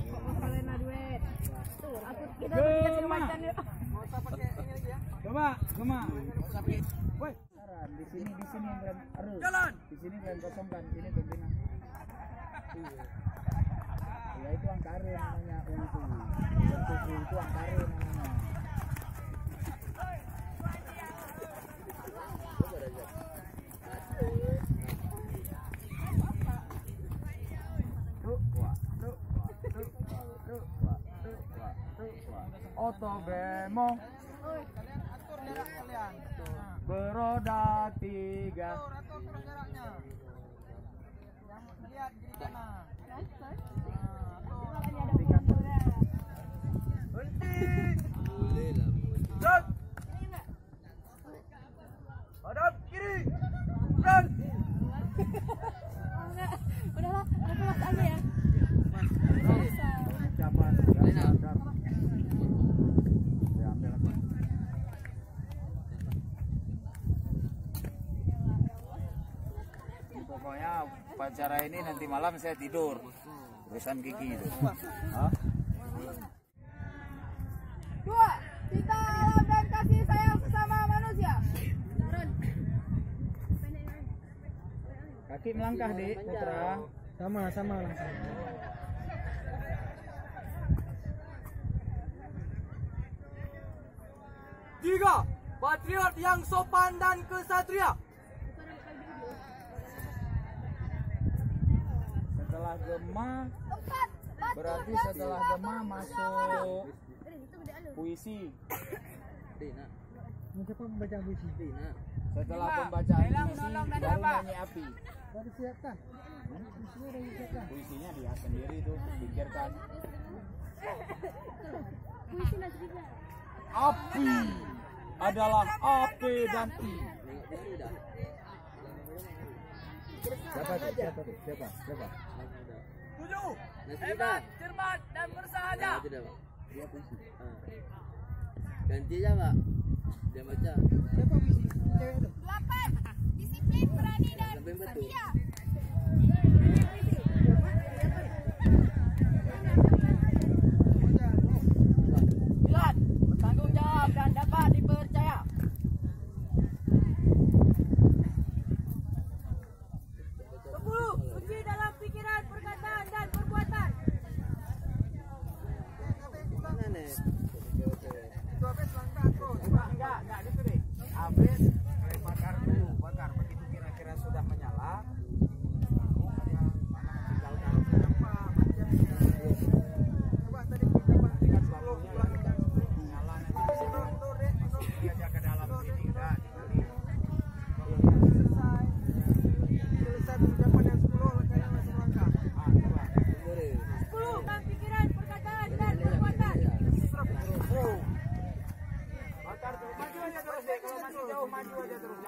Kalena duit. Tuh, aku kita dikasih macan yuk. Gema. Woi. Di sini rem arus. Jalan. Di sini rem kosongkan, sini pembina. Ya itu angkare namanya itu. Itu angkare namanya. Oto bemo beroda 3. Lihat di sana. Hadap kiri. Dan. Udahlah, aku mas aja ya. Ucapan hadap. Ya, ambil lagi. Pokoknya upacara ini nanti malam saya tidur. Urusan gigi itu. Hah? 2. Cinta alam dan kasih sayang sesama manusia. Kaki melangkah, Dik, Putra. Sama langsung. 3. Patriot yang sopan dan kesatria. Setelah gema, berarti setelah gema masuk puisi. Siapa membaca puisi? Setelah pembacaan puisi, baru nyanyi api. Baru siapkan. Puisinya udah disiapkan. Puisinya dia sendiri tuh pikirkan. Api adalah api dan I. Siapa? 7. Hebat, cermat dan bersahaja. Ganti aja Pak. Dia baca. Siapa puisi? Cewek itu. 8. Disiplin, berani dan Sampai betul. setia. Lihat, bertanggung jawab dan dapat dipercaya. 10. Suci dalam pikiran, perkataan dan perbuatan. Mana nih? Enggak gitu deh. Habis bakar dulu, begitu kira-kira sudah menyala. Maju aja terus.